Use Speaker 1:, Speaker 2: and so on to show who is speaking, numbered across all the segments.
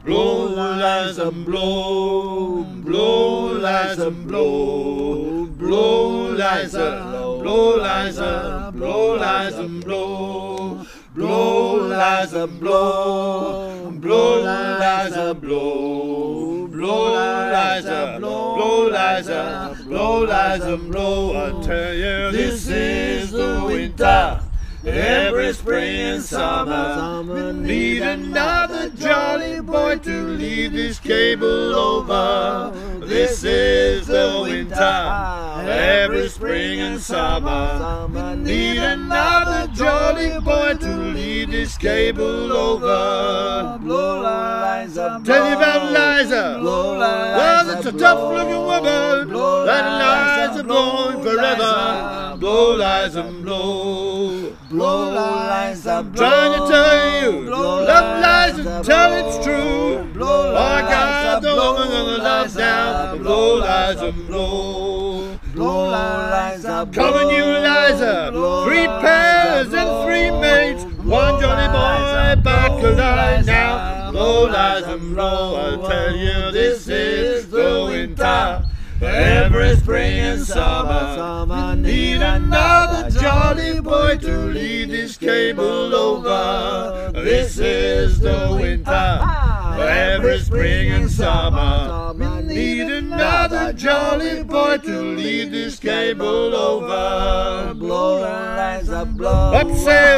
Speaker 1: Blow, Liza, blow, blow, Liza, blow, blow, Liza, blow, Liza, blow, Liza, blow, blow, Liza, blow, blow, Liza, blow, blow, Liza, blow, Liza, blow, Liza, blow. I tell you, this is the winter. Every spring and summer, need another jolly boy to lead this cable over. This is the winter. Every spring and summer, need another jolly boy to lead this cable over.
Speaker 2: Blow, Liza, blow.
Speaker 1: Tell you about Liza.
Speaker 2: Blow, Liza,
Speaker 1: well, it's a tough-looking woman. That Liza blowing forever. Blow, Liza, blow.
Speaker 2: Blow, Liza, blow.
Speaker 1: Trying to tell you, love Liza, tell it's true.
Speaker 2: Blow,
Speaker 1: I got the
Speaker 2: blow,
Speaker 1: woman gonna love now. Blow, Liza, blow.
Speaker 2: Blow, Liza, blow.
Speaker 1: Coming you, Liza. 3 pairs and 3 mates. One jolly boy back alive now. Blow, Liza, blow. I tell you, this is the winter. Every spring and summer, need another jolly boy to lead this cable over. This is the winter. Every spring and summer, need another jolly boy to lead this cable over.
Speaker 2: Blow, Liza, blow.
Speaker 1: Up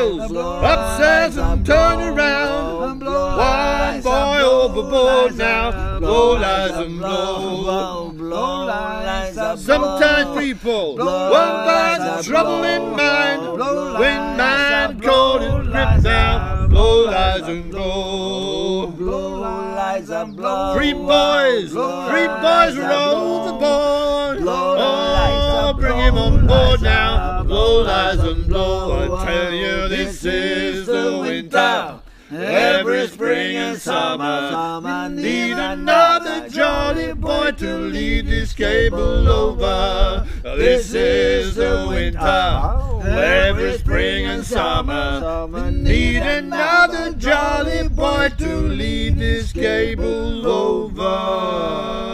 Speaker 1: sails and turn around. One boy overboard now. Blow, Liza, blow.
Speaker 2: Blow, Liza, blow.
Speaker 1: Sometimes people won't find the trouble in mind. When mind cold and grip down. Blow, Liza, blow.
Speaker 2: Blow, Liza, blow.
Speaker 1: 3 boys are overboard. Oh, bring him on board now. Blow, Liza, blow. I tell you, this is the winter. Every spring and summer, need another jolly boy to lead this cable over. This is the winter. Every spring and summer, need another jolly boy to lead this cable over.